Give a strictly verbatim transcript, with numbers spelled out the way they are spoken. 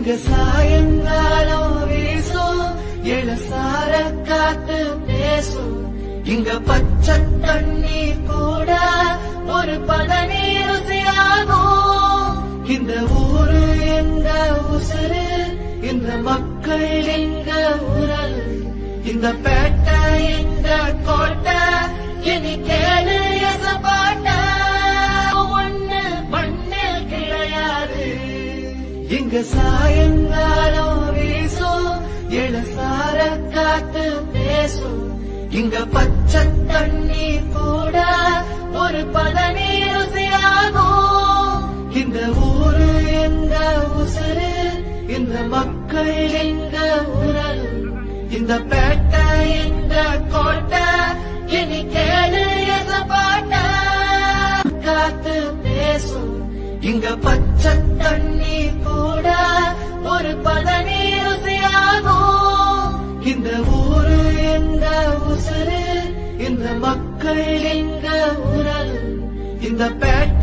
இங்க சாயங்காலம் வீசும் இளசார காத்து பேசும் இங்க பச்சை தண்ணி கூட ஒரு பதனி ருசியாகும் இந்த ஊரு எங்க உசுறு இந்த மக்கள் எங்க உரல் இந்த பேட்டை எங்க கோட்டை இனி கேளு எசப்பாட்ட ஒண்ணு மண்ணில் கிடையாது இங்க சாயங்காலம் வீசும் இளசார காத்து பேசும் இங்க பச்சை தண்ணி கூட ஒரு பதனி ருசியாகும் இந்த ஊரு எங்க உசுறு இந்த மக்கள் எங்க உரல் இந்த பேட்டை எங்க கோட்டை இனி கேளு எசப்பாட்ட காத்து பேசும் இங்க பச்சை தண்ணி கூட ஒரு பதனி ருசியாகும் இந்த ஊரு எங்க உசுறு இந்த மக்கள் எங்க உரல் இந்த பேட்டை